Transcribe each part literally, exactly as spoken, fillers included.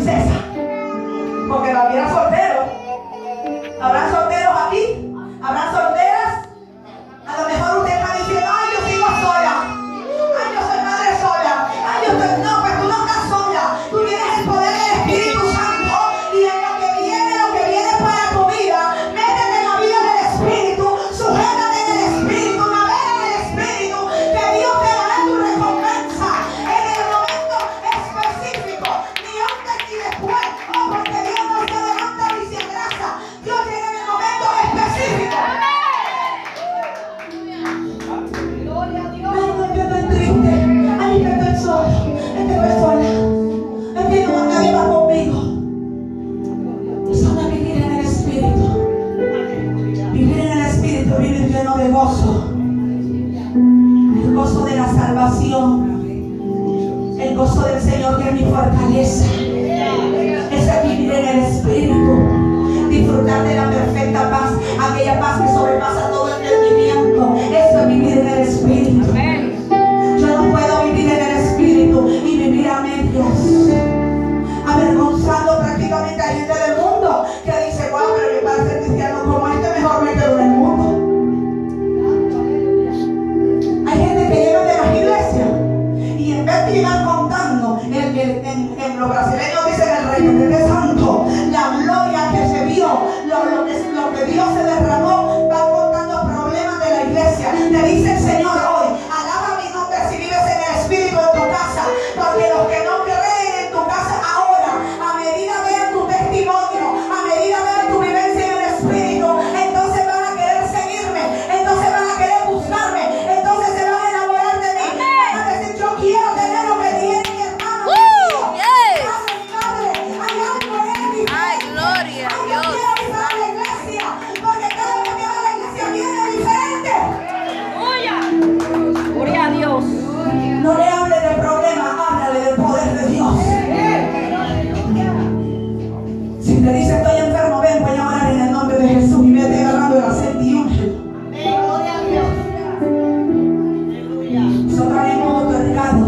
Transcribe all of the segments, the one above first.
princesa. Porque la hubiera soltero. ¿Habrán solteros aquí? ¿Habrán solteras? A lo mejor usted está diciendo, ay, yo sigo sola. Ay, yo soy madre sola. Ay, yo soy... No, pues tú no estás sola. Tú tienes el poder del Espíritu Santo. Y en lo que viene, lo que viene para tu vida, métete en la vida del Espíritu. Sujétate en el Espíritu. Navega en el Espíritu. Que Dios te dará tu recompensa en el momento específico. Ni antes ni después. Oh, porque Dios no se levanta ni se atrasa. Dios llega en el momento específico. Gloria a Dios. Ay, no, es que estoy triste. Ay, es que estoy sola. Es que estoy sola. Es que no nadie va conmigo. Solo vivir en el Espíritu. Vivir en el Espíritu, vivir lleno de gozo. El gozo de la salvación. El gozo del Señor que es mi fortaleza. Eso es vivir en el Espíritu. Disfrutar de la perfecta paz. Aquella paz que sobrepasa todo entendimiento. Eso es vivir en el Espíritu. Yo no puedo vivir en el Espíritu y vivir a medios, avergonzando prácticamente a gente del mundo que dice, wow, pero yo para ser cristiano como este mejor me quedo en el mundo. Hay gente que llega de las iglesias y en vez de llegar contando, en, en, en, en los brasileños dicen el reino de santo, la gloria que se vio, lo, lo, que, lo que Dios se derramó, van contando problemas de la iglesia. Te dice el Señor hoy, alaba mi nombre si vives en el Espíritu en tu casa, porque los que no creen en tu casa ahora, a medida vean tu testimonio, a medida vean tu vivencia en el Espíritu, entonces van a querer seguirme, entonces van a querer buscarme, entonces se van a enamorar de mí, van a decir, yo quiero tener lo que tiene mi hermano, mi tío, mi padre, mi madre, hay algo en él diferente. Ay, gloria a Ay, yo Dios. quiero ir a la iglesia, porque cada vez que va a la iglesia viene diferente. Gloria a Dios. No le hable del problema, háblale del poder de Dios. Si te dice estoy enfermo, ven, voy a orar en el nombre de Jesús y vete agarrando el aceite y úngelo. Gloria a Dios. Nosotros hemos otorgado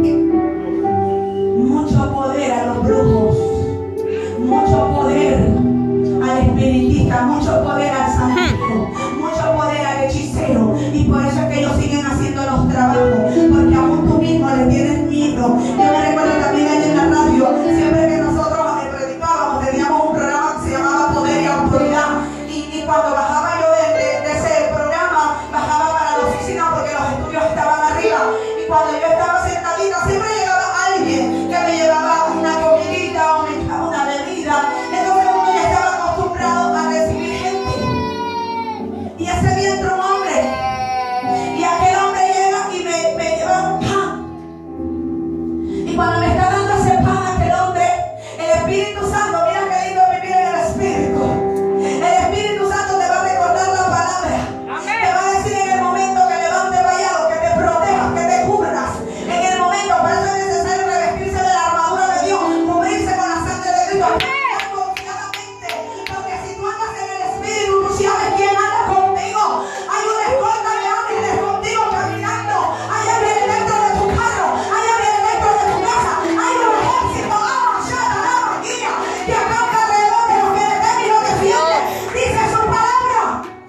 mucho poder a los brujos, mucho poder al espiritista, mucho poder al santo, mucho poder al hechicero, y por eso es que ellos siguen haciendo los trabajos, porque aún tú mismo le tienes miedo. Yo me recuerdo también ahí en la radio, siempre que nosotros eh, predicábamos, teníamos un programa que se llamaba Poder y Autoridad, y, y cuando bajaba yo de, de, de ese programa, bajaba para la oficina porque los estudios estaban arriba, y cuando yo estaba sentadita siempre llegaba alguien que me llevaba una comidita o me echaba una bebida. Entonces uno ya estaba acostumbrado a recibir gente, y ese día entró un hombre, y aquel hombre llega y me, me lleva un pan, y cuando me está dando ese pan aquel hombre, el Espíritu Santo, mira qué lindo vivir en el Espíritu, el Espíritu Santo te va a recordar la palabra, te va a decir en el momento que levantes vallado, que te protejas, que te cubras, en el momento. Por eso es necesario revestirse de la armadura de Dios, cubrirse con la sangre de Cristo, andar confiadamente, porque si tú andas en el Espíritu, tú sabes quién anda contigo. Hay una escolta de ángeles contigo caminando, hay ángeles dentro de tu carro, hay ángeles dentro de tu casa, hay un ejército, vamos, ya la maquilla, que acampa alrededor de los que le temen y los defiende. Dice su palabra.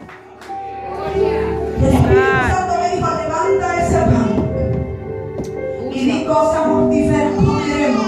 El Espíritu Santo me dijo, levanta ese pan y di cosas mortíferas comeremos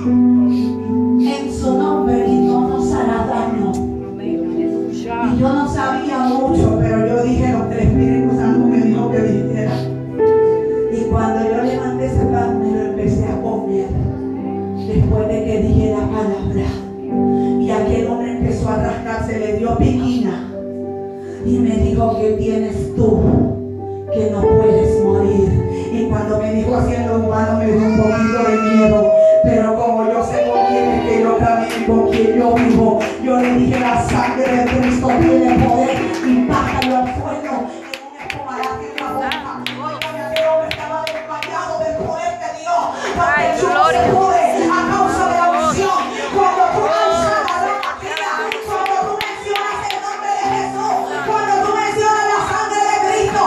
en su nombre y no nos hará daño. Y yo no sabía mucho, pero yo dije lo que el Espíritu Santo me dijo que dijera. Y cuando yo levanté ese pan, me lo empecé a comer después de que dije la palabra. Y aquel hombre empezó a rascarse, le dio piquina y me dijo, ¿qué tienes tú? Que no puedes morir. Y cuando me dijo así en lo humano, me dio un poquito de miedo, pero como yo sé con quién es que yo camino y con quién yo vivo, yo le dije, la sangre de Cristo tiene poder, y bájalo al suelo en un espumarate en la boca. Oigan, aquel hombre estaba desmayado del poder de Dios, porque yo no se puede a causa de la unción. Cuando tú alzas la máquina, cuando tú mencionas el nombre de Jesús, cuando tú mencionas la sangre de Cristo,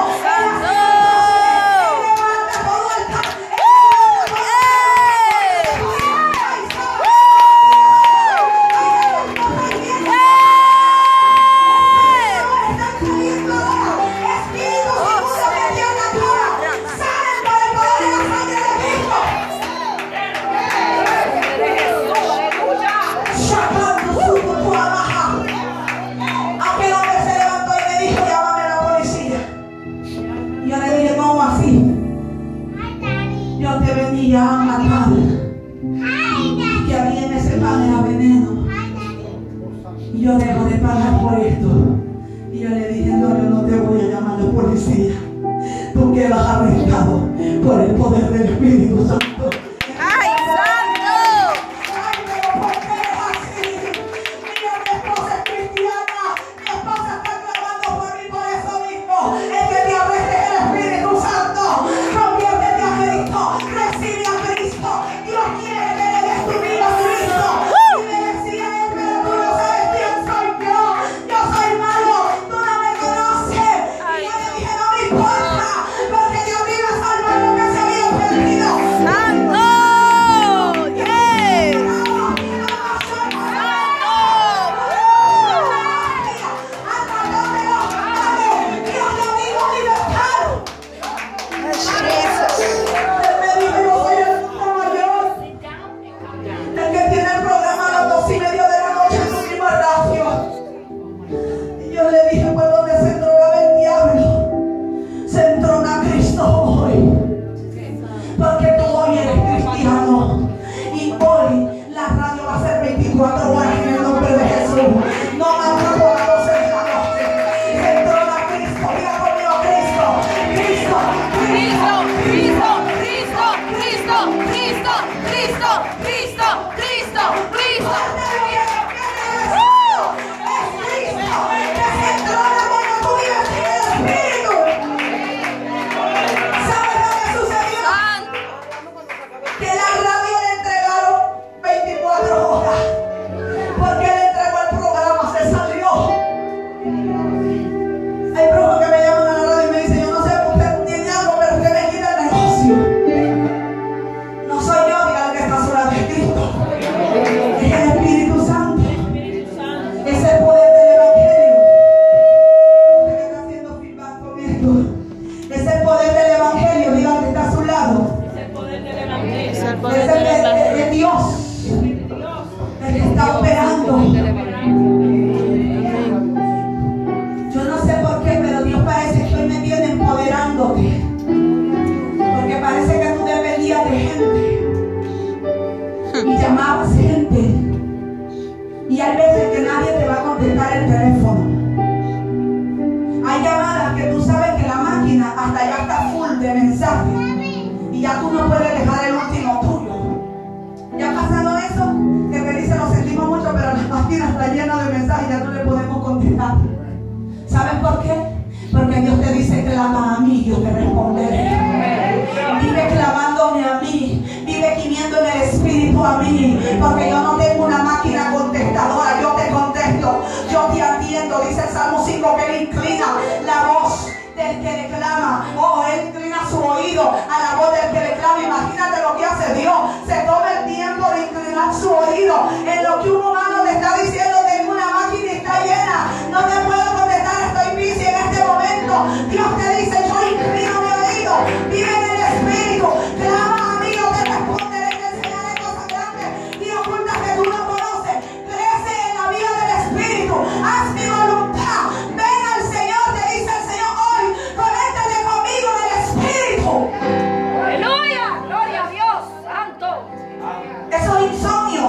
esto. Y yo le dije, no, yo no te voy a llamar a la policía. Tú quedas arrestado por el poder del Espíritu Santo. ¡Ay, santo! Ay, pero ¿por qué es así? Mira, mi esposa es cristiana. Mi esposa está clamando por mí por eso mismo. El que te arreste es el Espíritu Santo. Conviértete a Cristo. Recibe a Cristo. Dios quiere que le des tu vida a Cristo. Y me decía él, pero tú no sabes quién soy yo. Yo soy malo. Tú no me conoces. Y yo le dije, no me importa. Porque Dios me iba a salvar lo que se había perdido. ¡Santo! ¡Yeah! Porque tú hoy eres cristiano y hoy la radio va a ser veinticuatro horas en el nombre de Jesús. No más por las doce de la noche. Entrona Cristo, mira conmigo Cristo, Cristo, Cristo, Cristo, Cristo, Cristo, Cristo, Cristo, Cristo, Cristo, Cristo. Es Cristo que se entrona cuando tú vives en el Espíritu. ¿Sabes lo que sucedió? Santo. Que la radio le entregaron veinticuatro horas porque le entregó el programa, se salió. Hay brujos que me llaman a la radio y me dicen, yo no sé, usted tiene algo, pero usted me quita el negocio. No soy yo, diga el que está sola de Cristo. Es el Espíritu Santo. Es el poder del Evangelio. Usted que está haciendo feedback con esto. Es el poder del Evangelio, diga el que está a su lado. Es el poder del Es el Evangelio. de, de Dios. El que está operando. Yo no sé por qué, pero Dios parece que hoy me viene empoderándote. Porque parece que tú dependías de gente. Y llamabas gente. Y hay veces que nadie te va a contestar el teléfono. Hay llamadas que tú sabes que la máquina hasta ya está full de mensajes. Y ya tú no puedes dejar el último tuyo. ¿Ya ha pasado eso? Que te dice, lo sentimos mucho, pero la máquina está llena de mensajes y ya no le podemos contestar. ¿Sabes por qué? Porque Dios te dice, clama a mí, yo te responderé. Vive clamándome a mí, vive gimiendo en el Espíritu a mí, porque yo no tengo una máquina contestadora, yo te contesto, yo te atiendo. Dice el Salmo cinco que Él inclina la voz del que le clama. Oh, Él inclina su oído a la voz del que le clama. Imagínate lo que hace Dios. Se toma el tiempo de inclinar su oído en lo que un humano te está diciendo. Tengo una máquina y está llena, no te puedo contestar, estoy busy en este momento. Dios te dice, yo inclino mi oído, vive en el Espíritu, clama a mí, yo te responderé, te enseñaré cosas grandes y ocultas que tú no conoces. Crece en la vida del Espíritu, haz mi voluntad, ven al Señor, te dice el Señor hoy, conéctate conmigo en el Espíritu. Aleluya, gloria a Dios, santo. Esos insomnios.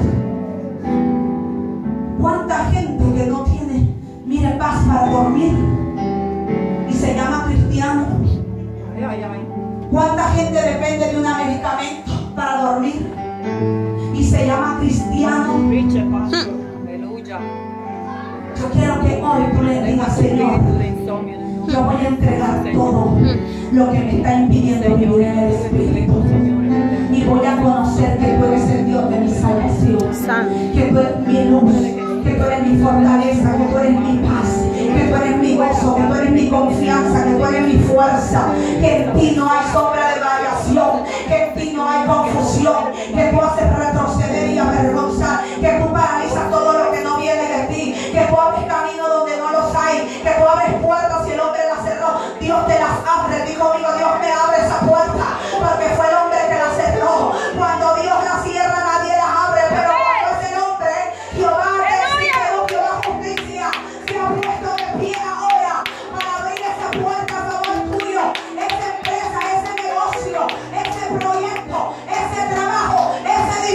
¿Cuánta gente que no tiene, mire, paz para dormir y se llama cristiano? ¿Cuánta gente depende de un medicamento para dormir y se llama cristiano? Aleluya. Yo quiero que hoy tú le digas, Señor, yo voy a entregar todo lo que me está impidiendo vivir en el Espíritu. Y voy a conocer que tú eres el Dios de mi salvación, que tú eres mi luz, que tú eres mi fortaleza, que tú eres mi paz, que tú eres mi gozo, que tú eres mi confianza, que tú eres mi fuerza, que en ti no hay sombra de variación, que en ti no hay confusión, que tú haces retroceder y avergonzar, que tú paralizas todo lo que no viene de ti, que tú abres caminos donde no los hay, que tú abres puertas y el hombre las cerró. Dios te las abre. Dijo conmigo, Dios me abre esa puerta, porque fue el hombre que la cerró. Cuando Dios la cierra, nadie la abre, pero cuando es el hombre, Jehová testigo, Jehová justicia, se ha puesto de pie ahora para abrir esa puerta a favor tuyo, esa empresa, ese negocio, ese proyecto, ese trabajo, ese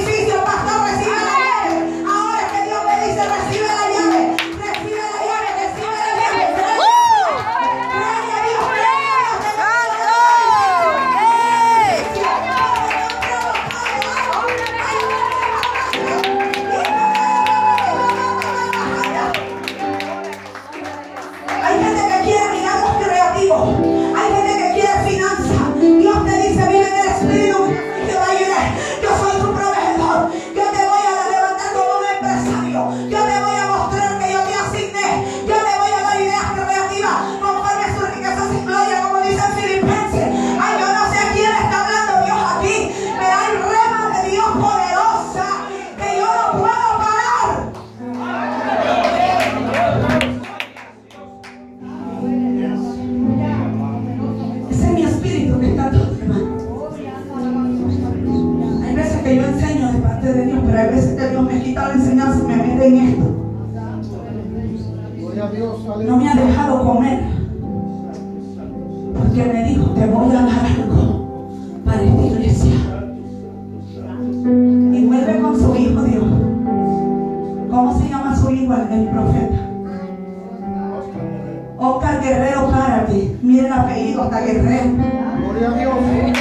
hay veces que Dios me quita la enseñanza y me mete en esto. No me ha dejado comer, porque me dijo, te voy a dar algo para esta iglesia. Y vuelve con su hijo Dios. ¿Cómo se llama su hijo, el, el profeta? Oscar Guerrero Cárate. Miren el apellido, hasta Guerrero. Gloria a Dios.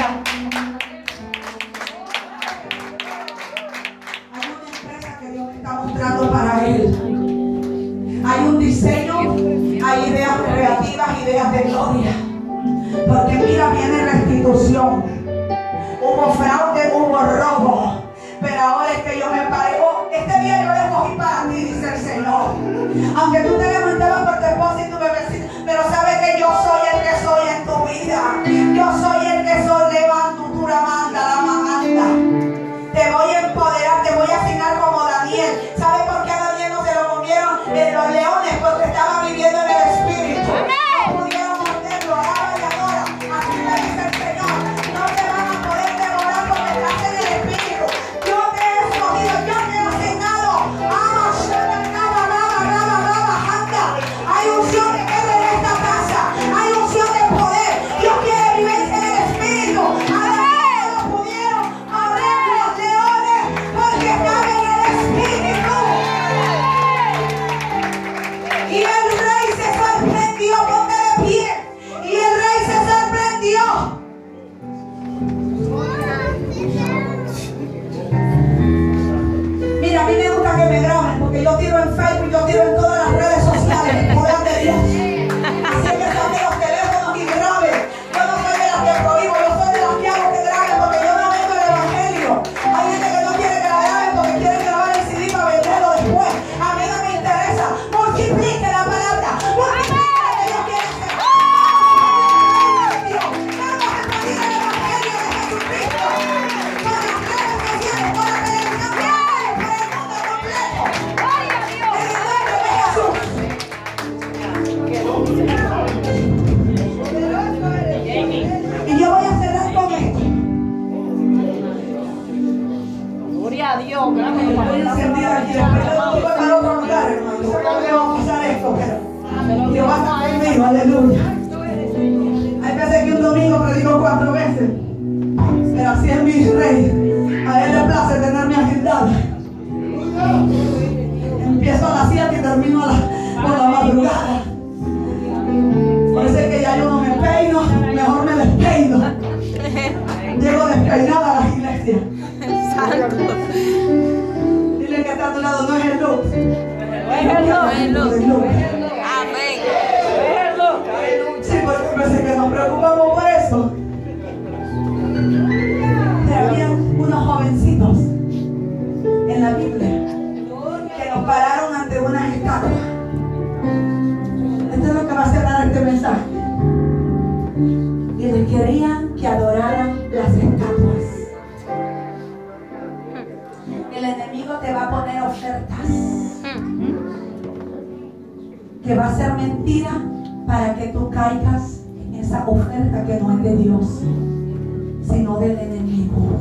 Hay una empresa que Dios me está mostrando para él. Hay un diseño, hay ideas creativas, ideas de gloria. Porque mira, viene restitución. Hubo fraude, hubo robo. Pero ahora es que yo me paré. Oh, este día yo le cogí para ti, dice el Señor. Aunque tú te levantabas por tu esposa y tu bebecito, pero sabes que yo soy el que soy en tu vida. Yo soy el que soy. Levanto, tú la manda, la manda. Te voy a empoderar, te voy a asignar como Daniel. ¿Sabes por qué a Daniel no se lo comieron en los leones? Porque estaba viviendo en el Espíritu. No pudieron morderlo, alaba y adora. Así me dice el Señor. No te van a poder devorar porque estás en el Espíritu. Yo te he escogido, yo te he asignado. Hay unción que queda en esta casa. Hay unción de poder. Dios quiere vivencia en el Espíritu. Ahora no pudieron abrir los leones porque estaban en el Espíritu. Y el rey se sorprendió. Ponte de pie. Y el rey se sorprendió. Mira, a mí me gusta que me graben porque yo tiro en Facebook, yo tiro en todas las redes sociales el poder de Dios. Así que saquen los teléfonos y graben. Yo no soy de las que prohíbo, yo soy de las que hago que graben porque yo no vendo el evangelio. Hay gente que no quiere que la graben porque quiere grabar el C D para venderlo después. A mí no me interesa. Multiplique la palabra. Multiplique lo que Dios quiere hacer. Vamos a expandir el evangelio de Jesucristo. Por las redes sociales, por la televisión, por el mundo completo. En el nombre de Jesús. Y yo voy a cerrar con esto. Gloria a Dios. Voy a sentir aquí. Después yo voy para otro lugar, hermano. Yo creo que vamos a usar esto, pero Dios va a estar conmigo. Aleluya. Hay veces que un domingo predico cuatro veces. Pero así es mi rey. A él le place tenerme agendada. Empiezo a las siete y termino a la, por la madrugada. Por eso es que ya yo no me peino, mejor me despeino. Llego despeinada a las iglesias. Dile que está a tu lado, no es el look. No es el look. Amén. Sí, porque parece que nos preocupamos por eso. Pero había unos jovencitos en la Biblia que nos pararon ante unas estatuas. Esto es lo que va a cerrar este mensaje. Y les querían que adoraran las estatuas. El enemigo te va a poner ofertas que va a ser mentira para que tú caigas en esa oferta que no es de Dios, sino del enemigo.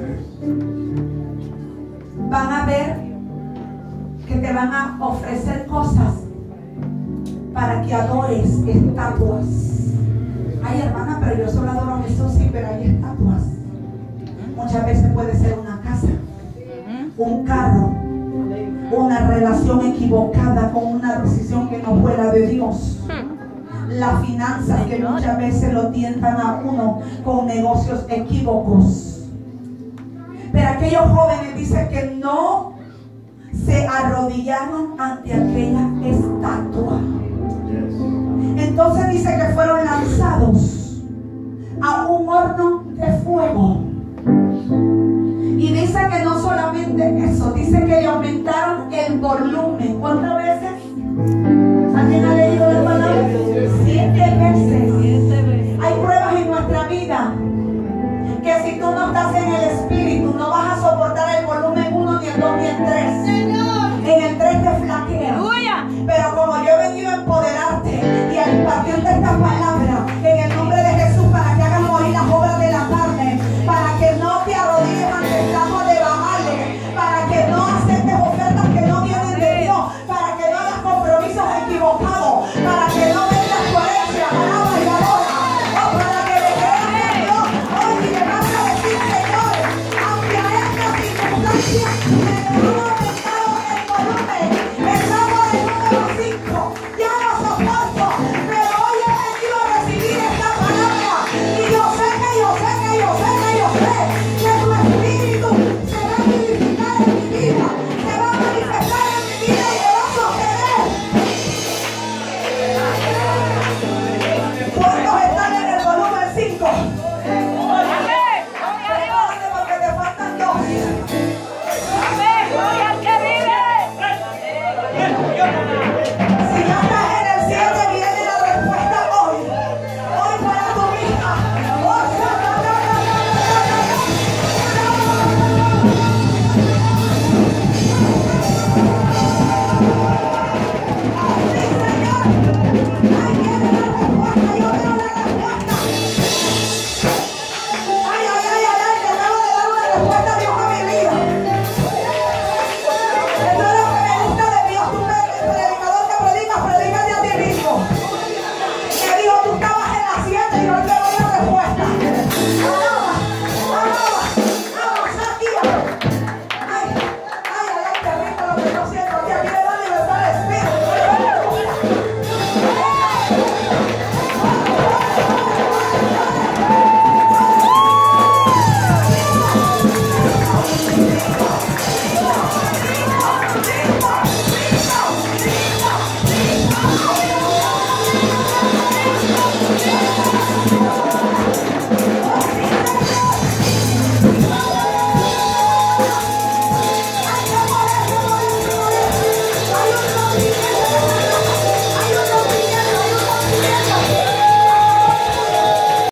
Van a ver que te van a ofrecer cosas para que adores estatuas. Ay, hermana, pero yo solo adoro a Jesús. Sí, pero hay estatuas. Muchas veces puede ser una casa, un carro, una relación equivocada con una decisión que no fuera de Dios. Las finanzas que muchas veces lo tientan a uno con negocios equívocos. Pero aquellos jóvenes dicen que no se arrodillaron ante aquella estatua. Entonces dice que fueron lanzados a un horno de fuego. Y dice que no solamente eso, dice que le aumentaron el volumen. ¿Cuántas veces? ¿Alguien ha leído la palabra? Siete veces. Hay pruebas en nuestra vida que si tú no estás en el Espíritu no vas a soportar el volumen uno, ni el dos, ni el tres. En el tres te flaqueas. Pero como yo he venido a empoderarte y a impartirte esta palabra en el nombre de Jesús para que hagas morir las obras de la carne, para que no te arrodilles ante el estado de Baales, para ¡Vamos!